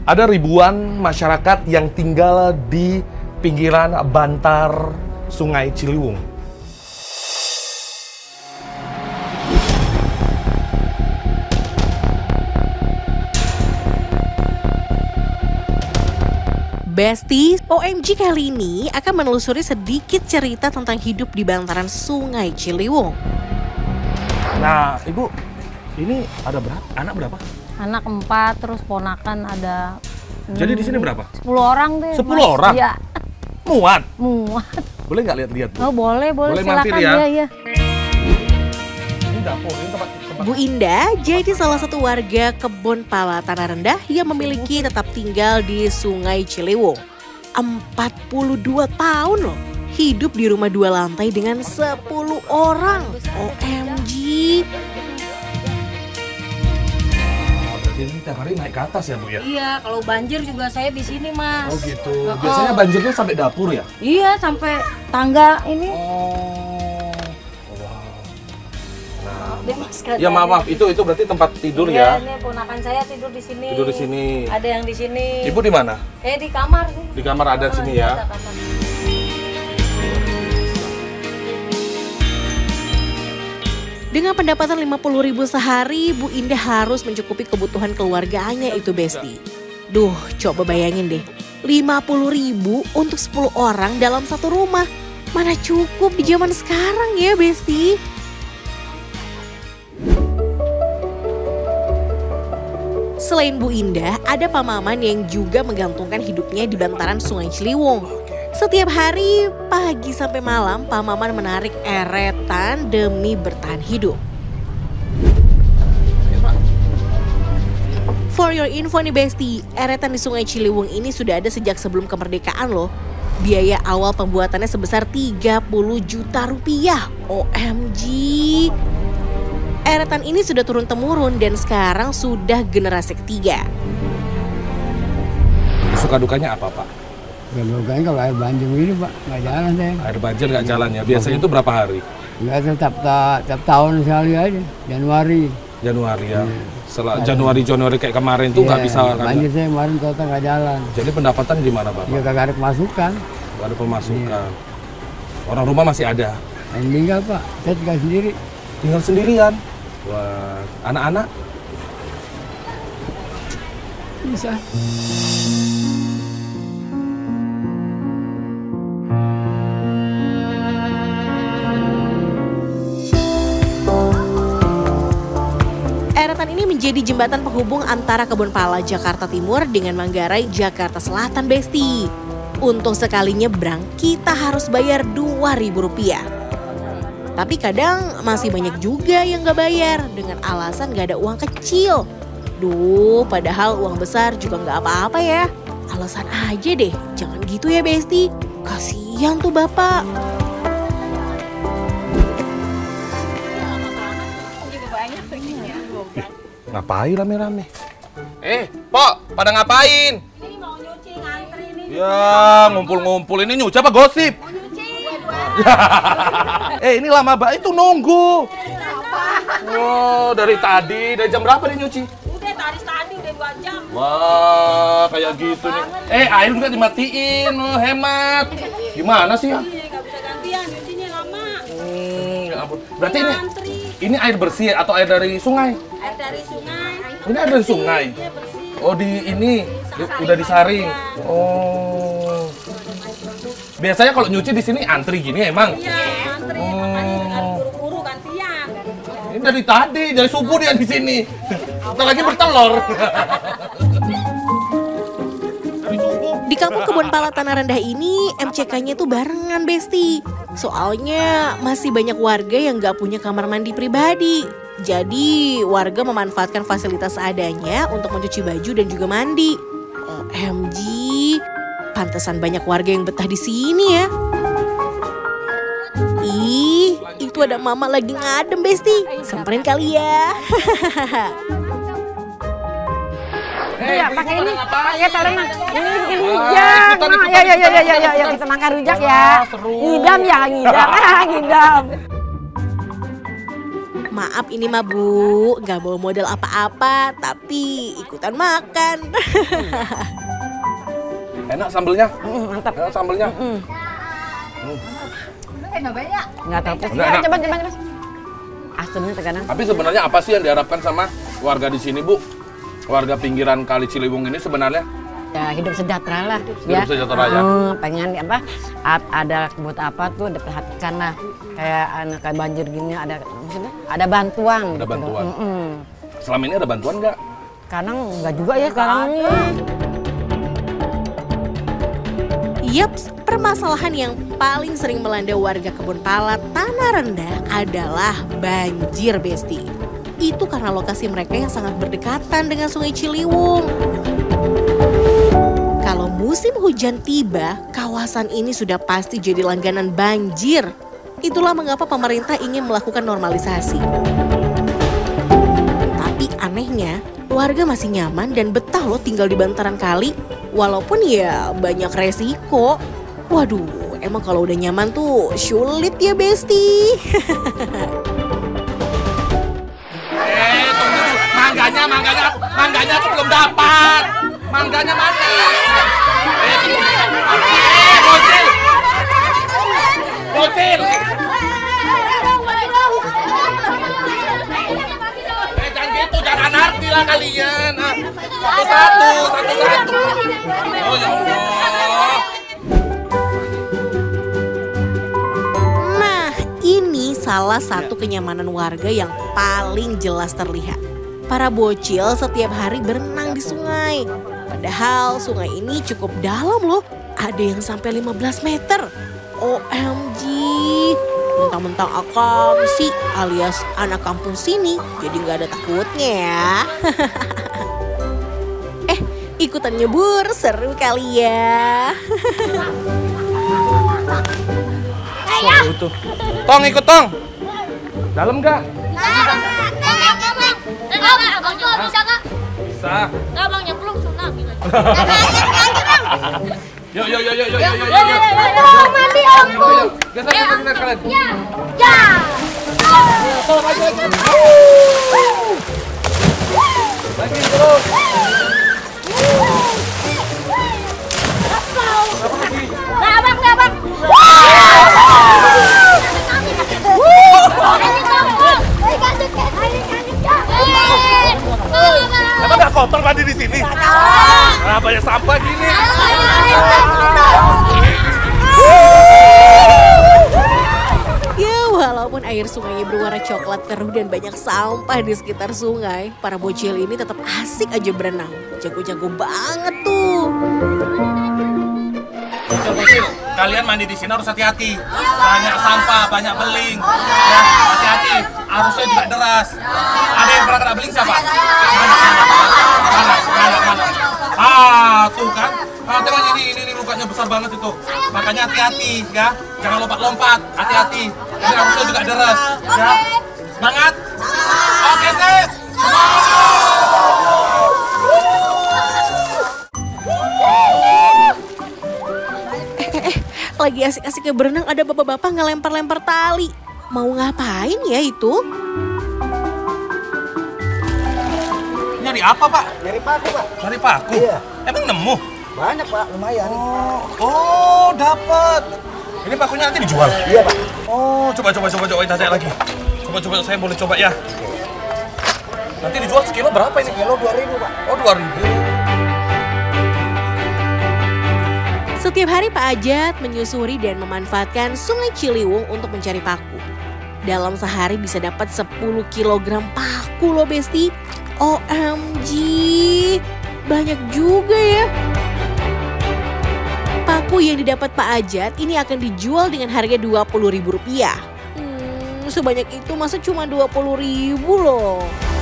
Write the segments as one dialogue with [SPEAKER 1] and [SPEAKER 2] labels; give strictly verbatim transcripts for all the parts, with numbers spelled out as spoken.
[SPEAKER 1] Ada ribuan masyarakat yang tinggal di pinggiran bantar Sungai Ciliwung.
[SPEAKER 2] Besti, O M G kali ini akan menelusuri sedikit cerita tentang hidup di bantaran Sungai Ciliwung.
[SPEAKER 1] Nah, Ibu, ini ada berapa? Anak berapa?
[SPEAKER 3] Anak empat, terus ponakan ada.
[SPEAKER 1] Jadi di sini berapa?
[SPEAKER 3] Sepuluh orang deh.
[SPEAKER 1] Sepuluh
[SPEAKER 3] Mas.
[SPEAKER 1] orang?
[SPEAKER 3] Iya.
[SPEAKER 1] Muat?
[SPEAKER 3] Muat.
[SPEAKER 1] Boleh nggak lihat-lihat, Bu?
[SPEAKER 3] Oh boleh, boleh,
[SPEAKER 1] Boleh
[SPEAKER 3] silakan
[SPEAKER 1] mampir ya?
[SPEAKER 3] ya, ya.
[SPEAKER 1] Ini dapur, ini tempat, tempat.
[SPEAKER 2] Bu Indah jadi salah satu warga Kebon Pala Tanah Rendah yang memiliki tetap tinggal di Sungai Ciliwung. empat puluh dua tahun loh, hidup di rumah dua lantai dengan sepuluh orang. O M G.
[SPEAKER 1] Ini tiap hari naik ke atas ya, Bu ya?
[SPEAKER 3] Iya, kalau banjir juga saya di sini, Mas.
[SPEAKER 1] Oh gitu. Biasanya banjirnya sampai dapur ya?
[SPEAKER 3] Iya, sampai tangga ini.
[SPEAKER 1] Oh. Wow. Nah,
[SPEAKER 3] Deh, Mas,
[SPEAKER 1] ya maaf, maaf, itu itu berarti tempat tidur
[SPEAKER 3] iya,
[SPEAKER 1] ya?
[SPEAKER 3] Ini ponakan saya tidur di sini.
[SPEAKER 1] Tidur di sini.
[SPEAKER 3] Ada yang di sini.
[SPEAKER 1] Ibu di mana?
[SPEAKER 3] Saya di kamar sih.
[SPEAKER 1] Di kamar ada di sini
[SPEAKER 3] Oh,
[SPEAKER 1] ya?
[SPEAKER 3] ada kamar.
[SPEAKER 2] Dengan pendapatan lima puluh ribu sehari, Bu Indah harus mencukupi kebutuhan keluarganya itu, Besti. Duh, coba bayangin deh, lima puluh ribu untuk sepuluh orang dalam satu rumah. Mana cukup di zaman sekarang ya, Besti? Selain Bu Indah, ada Pak Maman yang juga menggantungkan hidupnya di bantaran Sungai Ciliwung. Setiap hari, pagi sampai malam, Pak Maman menarik eretan demi bertahan hidup. For your info nih Besti, eretan di Sungai Ciliwung ini sudah ada sejak sebelum kemerdekaan loh. Biaya awal pembuatannya sebesar tiga puluh juta rupiah. O M G. Eretan ini sudah turun-temurun dan sekarang sudah generasi ketiga.
[SPEAKER 1] Suka dukanya apa, Pak?
[SPEAKER 4] Dukanya kalau air banjir ini, Pak, nggak jalan deh.
[SPEAKER 1] Air banjir nggak jalan ya? Biasanya itu berapa hari?
[SPEAKER 4] Nggak, tetap tiap tahun sekali aja, Januari.
[SPEAKER 1] Januari ya?
[SPEAKER 4] Iya.
[SPEAKER 1] Setelah Januari, Januari kayak kemarin tuh nggak
[SPEAKER 4] Iya,
[SPEAKER 1] bisa kan?
[SPEAKER 4] banjir saya kemarin total nggak jalan.
[SPEAKER 1] Jadi pendapatan gimana, Bapak?
[SPEAKER 4] Ya kagak ada pemasukan.
[SPEAKER 1] Nggak ada pemasukan. Orang rumah masih ada?
[SPEAKER 4] Yang tinggal, Pak, saya tinggal sendiri.
[SPEAKER 1] Tinggal sendirian? Wah, anak-anak?
[SPEAKER 4] Bisa.
[SPEAKER 2] Eretan ini menjadi jembatan penghubung antara Kebon Pala, Jakarta Timur dengan Manggarai, Jakarta Selatan, Besti. Untuk sekali nyebrang, kita harus bayar dua ribu rupiah. Tapi kadang masih banyak juga yang gak bayar dengan alasan gak ada uang kecil. Duh, padahal uang besar juga gak apa-apa ya. Alasan aja deh, jangan gitu ya Besti. Kasian tuh Bapak.
[SPEAKER 1] Ngapain rame-rame? Eh, Pok, pada ngapain?
[SPEAKER 3] Ini mau nyuci ngantri nih.
[SPEAKER 1] Ya, ngumpul-ngumpul ini nyuci apa gosip?
[SPEAKER 3] Mau nyuci.
[SPEAKER 1] Eh, ini lama banget itu nunggu. Oh, dari tadi, dari jam berapa nih nyuci?
[SPEAKER 3] Udah tadi tadi udah dua jam.
[SPEAKER 1] Wah, kayak gitu nih. Eh, air juga dimatiin, oh, hemat. Gimana sih ya?
[SPEAKER 3] Iya, nggak bisa gantian, nyucinya lama.
[SPEAKER 1] Hmm, ya ampun. Berarti ini,
[SPEAKER 3] Ngantri.
[SPEAKER 1] ini air bersih atau air dari sungai?
[SPEAKER 3] Air dari sungai.
[SPEAKER 1] Ini air dari sungai?
[SPEAKER 3] Iya, bersih.
[SPEAKER 1] Oh, di ini di- udah disaring. Oh. Biasanya kalau nyuci di sini antri gini emang?
[SPEAKER 3] Iya, ngantri. Makanya harus buru-buru gantian.
[SPEAKER 1] Ini dari tadi, dari subuh dia di sini. Bentar lagi bertelur. Dari subuh.
[SPEAKER 2] Di kampung Kebon Pala Tanah Rendah ini, M C K-nya tuh barengan Besti. Soalnya masih banyak warga yang gak punya kamar mandi pribadi. Jadi warga memanfaatkan fasilitas seadanya untuk mencuci baju dan juga mandi. O M G, pantesan banyak warga yang betah di sini ya. Ih, itu ada mama lagi ngadem Besti. Samperin kali ya.
[SPEAKER 5] Ya, pakai ini, pakai talenan. Ini bikin
[SPEAKER 1] Wah,
[SPEAKER 5] rujak.
[SPEAKER 1] ikutan,
[SPEAKER 5] Nah,
[SPEAKER 1] ikutan,
[SPEAKER 5] ya, ya, ya,
[SPEAKER 1] ikutan,
[SPEAKER 5] ya, ya, ya,
[SPEAKER 1] ikutan.
[SPEAKER 5] ya, kita makan rujak ya.
[SPEAKER 1] Wah, seru.
[SPEAKER 5] Ngidam ya, ngidam. Ah, ngidam.
[SPEAKER 2] Maaf ini mah Bu, nggak bawa modal apa-apa, tapi ikutan makan.
[SPEAKER 1] Enak sambelnya?
[SPEAKER 5] Mm, mantap.
[SPEAKER 1] Enak sambelnya?
[SPEAKER 5] Mm.
[SPEAKER 1] Hmm.
[SPEAKER 5] Nggak tahu pus.
[SPEAKER 1] Enak,
[SPEAKER 5] Ya,
[SPEAKER 1] enak.
[SPEAKER 5] coba, coba, coba. Asamnya terkadang.
[SPEAKER 1] Tapi sebenarnya apa sih yang diharapkan sama warga di sini, Bu? Warga pinggiran Kali Ciliwung ini sebenarnya?
[SPEAKER 5] Ya hidup sejahtera lah.
[SPEAKER 1] Hidup sejahtera ya.
[SPEAKER 5] Hmm, pengen apa? a- Ada buat apa tuh diperhatikan lah. Kayak anak kayak banjir gini ada maksudnya ada bantuan.
[SPEAKER 1] Ada
[SPEAKER 5] gitu.
[SPEAKER 1] bantuan.
[SPEAKER 5] Mm-mm.
[SPEAKER 1] Selama ini ada bantuan nggak?
[SPEAKER 5] Kadang nggak juga ya sekarang ini.
[SPEAKER 2] Yaps, permasalahan yang paling sering melanda warga Kebonpala Tanah Rendah adalah banjir, Besti. Itu karena lokasi mereka yang sangat berdekatan dengan Sungai Ciliwung. Kalau musim hujan tiba, kawasan ini sudah pasti jadi langganan banjir. Itulah mengapa pemerintah ingin melakukan normalisasi. Tapi anehnya, warga masih nyaman dan betah loh tinggal di bantaran kali. Walaupun ya banyak resiko. Waduh, emang kalau udah nyaman tuh sulit ya Besti.
[SPEAKER 1] Eh, tunggu dulu. Mangganya, mangganya, mangganya aku belum dapat. Mangganya mana? Eh, tunggu. Eh, bocil. Bocil. Eh, jangan gitu, jangan anarki lah kalian. Ah, Satu-satu, satu-satu. Oh ya Allah.
[SPEAKER 2] Nah, ini salah satu kenyamanan warga yang paling jelas terlihat. Para bocil setiap hari berenang di sungai. Padahal sungai ini cukup dalam loh. Ada yang sampai lima belas meter. O M G. Mentang-mentang akam sih alias anak kampung sini. Jadi nggak ada takutnya ya. eh, ikutan nyebur seru kali ya.
[SPEAKER 1] So, itu. Tong ikut Tong. Dalam nggak?
[SPEAKER 3] Bisa nggak?
[SPEAKER 1] Bisa.
[SPEAKER 3] Nggak bang nyemplung tsunami lagi.
[SPEAKER 1] Yuk, yuk, yuk, yuk, yuk, yuk, yuk, yuk.
[SPEAKER 3] Mandi
[SPEAKER 1] Yuk, yuk, yuk. Geser, geser, geser kalian.
[SPEAKER 3] Ya.
[SPEAKER 1] Lagi terus.
[SPEAKER 3] Nggak bang, nggak bang.
[SPEAKER 1] Emang nggak kotor mandi di sini? Nah, banyak sampah gini.
[SPEAKER 2] Ya, walaupun air sungainya berwarna coklat keruh dan banyak sampah di sekitar sungai, para bocil ini tetap asik aja berenang. Jago-jago banget tuh.
[SPEAKER 1] Bocil-bocil, kalian mandi di sini harus hati-hati. Banyak sampah, banyak beling. Ya, hati-hati. Arusnya juga deras. Ada yang pernah kena beling siapa? Mana, mana, mana, mana. Ah, tuh kan. Ah, tengok ini, ini, ini lukanya besar banget itu. Makanya hati-hati ya. Jangan lompat-lompat. Hati-hati. Ini arusnya juga deras. Ya. Semangat. Oke, sis.
[SPEAKER 2] Lagi asik-asiknya berenang ada bapak-bapak ngelempar-lempar tali. Mau ngapain ya itu?
[SPEAKER 1] Nyari apa, Pak?
[SPEAKER 6] Nyari paku, Pak.
[SPEAKER 1] Nyari paku?
[SPEAKER 6] Iya.
[SPEAKER 1] Emang nemu?
[SPEAKER 6] Banyak, Pak. Lumayan.
[SPEAKER 1] Oh, oh, dapat. Ini pakunya nanti dijual?
[SPEAKER 6] Iya, Pak.
[SPEAKER 1] Oh, coba coba coba cobain saya lagi. Coba coba saya boleh coba ya. Nanti dijual sekilo berapa ini?
[SPEAKER 6] Kilo dua ribu, Pak.
[SPEAKER 1] Oh, dua ribu.
[SPEAKER 2] Setiap hari Pak Ajat menyusuri dan memanfaatkan Sungai Ciliwung untuk mencari paku. Dalam sehari bisa dapat sepuluh kilogram paku loh Besti. O M G, banyak juga ya. Paku yang didapat Pak Ajat ini akan dijual dengan harga dua puluh ribu rupiah. Hmm, sebanyak itu masa cuma dua puluh ribu loh.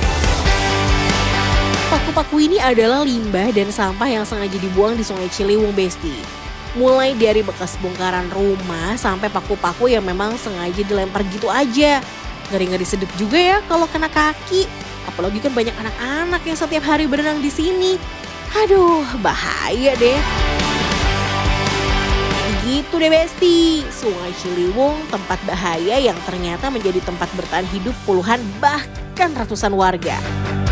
[SPEAKER 2] Paku-paku ini adalah limbah dan sampah yang sengaja dibuang di Sungai Ciliwung Besti. Mulai dari bekas bongkaran rumah sampai paku-paku yang memang sengaja dilempar gitu aja. Ngeri-ngeri sedep juga ya kalau kena kaki. Apalagi kan banyak anak-anak yang setiap hari berenang di sini. Aduh, bahaya deh. Itu deh Besti, Sungai Ciliwung, tempat bahaya yang ternyata menjadi tempat bertahan hidup puluhan bahkan ratusan warga.